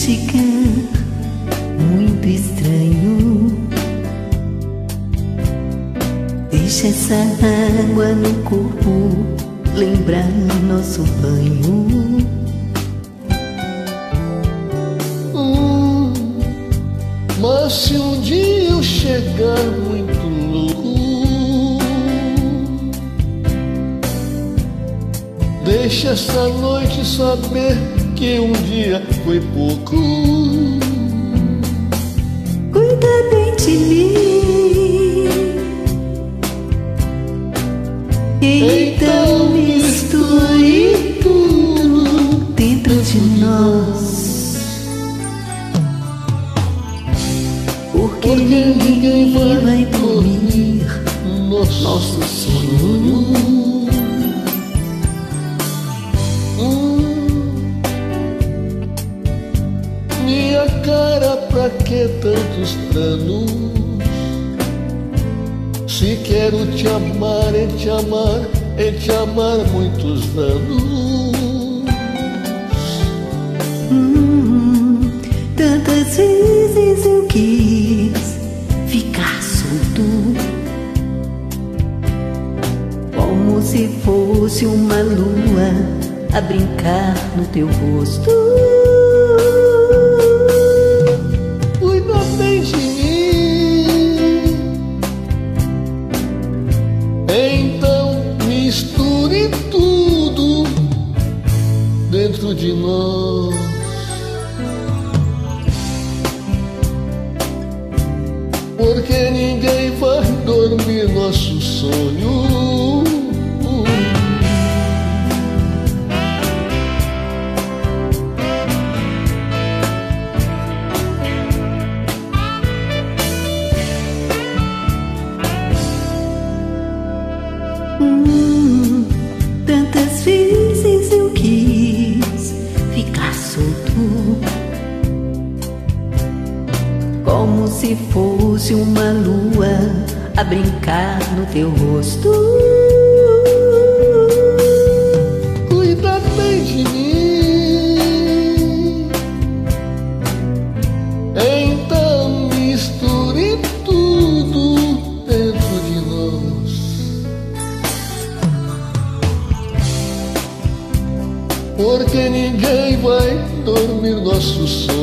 chegar muito estranho. Deixa essa água no corpo lembrar nosso banho. Mas se um dia eu chegar muito louco, deixa essa noite saber que um dia foi pouco. Cuida bem de mim, então misture tudo dentro de nós. Porque ninguém vai dormir nosso sonho. Minha cara, pra que tantos planos? Se quero te amar, é te amar muitos anos. Tantas vezes eu quis ficar solto, como se fosse uma lua a brincar no teu rosto. Cuida bem de mim, então misture tudo dentro de nós. Porque ninguém vai dormir nosso sonho. Tantas vezes eu quis ficar solto, como se fosse uma lua a brincar no teu rosto. Cuida bem de mim, então misture tudo dentro de nós. Porque ninguém vai dormir nosso sonho.